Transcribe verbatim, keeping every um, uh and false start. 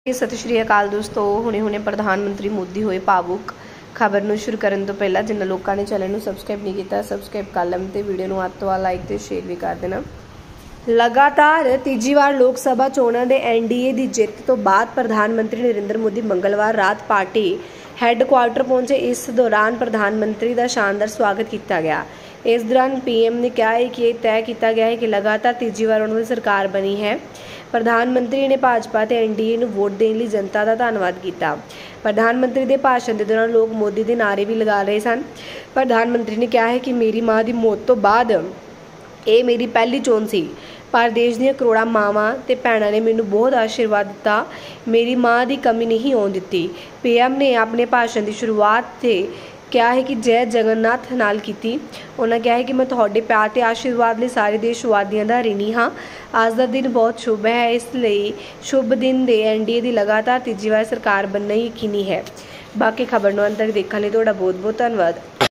सत श्री अकाल दोस्तों, हुणे हुणे प्रधानमंत्री मोदी होए भावुक। खबर ਨੂੰ ਸ਼ੁਰੂ ਕਰਨ ਤੋਂ ਪਹਿਲਾਂ ਜਿਨ੍ਹਾਂ ਲੋਕਾਂ ਨੇ ਚੈਨਲ ਨੂੰ ਸਬਸਕ੍ਰਾਈਬ ਨਹੀਂ ਕੀਤਾ ਸਬਸਕ੍ਰਾਈਬ ਕਰ ਲਵੋ ਤੇ ਵੀਡੀਓ ਨੂੰ ਅੱਤ ਤੋਂ ਆ ਲਾਈਕ ਤੇ ਸ਼ੇਅਰ ਵੀ ਕਰ ਦੇਣਾ। ਲਗਾਤਾਰ ਤੀਜੀ ਵਾਰ ਲੋਕ ਸਭਾ ਚੋਣਾਂ ਦੇ ਐਨਡੀਏ ਦੀ ਜਿੱਤ ਤੋਂ ਬਾਅਦ ਪ੍ਰਧਾਨ ਮੰਤਰੀ ਨਰਿੰਦਰ ਮੋਦੀ ਮੰਗਲਵਾਰ ਰਾਤ ਪਾਰਟੀ ਹੈੱਡਕੁਆਰਟਰ ਪਹੁੰਚੇ। ਇਸ ਦੌਰਾਨ ਪ੍ਰਧਾਨ ਮੰਤਰੀ ਦਾ ਸ਼ਾਨਦਾਰ ਸਵਾਗਤ ਕੀਤਾ ਗਿਆ। इस दौरान पीएम ने कहा है कि तय किया गया है कि लगातार तीजी बार उन्होंने सरकार बनी है। प्रधानमंत्री ने भाजपा ते एनडीए ਨੂੰ वोट देने ਲਈ जनता का धन्यवाद किया। प्रधानमंत्री के भाषण के दौरान लोग मोदी के नारे भी लगा रहे सन। प्रधानमंत्री ने कहा है कि मेरी माँ की मौत तो बाद ये मेरी पहली चोण सी, पर देश ਦੀਆਂ ਕਰੋੜਾਂ ਮਾਵਾਂ ਤੇ ਭੈਣਾਂ ਨੇ ਮੈਨੂੰ ਬਹੁਤ ਆਸ਼ੀਰਵਾਦ ਦਿੱਤਾ। मेरी माँ की कमी नहीं होने ਦਿੱਤੀ। पीएम ने अपने भाषण की शुरुआत से ਕਿਹਾ है कि जय जगन्नाथ नाल कीती। उन्होंने कहा है कि मैं तुहाडे प्यार ते आशीर्वाद लिए सारे देशवासियों का ऋणी हाँ। अज का दिन बहुत शुभ है, इसलिए शुभ दिन दे एनडीए की लगातार तीजी बार सरकार बनना यकीनी है। बाकी खबर नूं अंत तक देखने लिए तुहाडा बहुत बहुत धन्यवाद।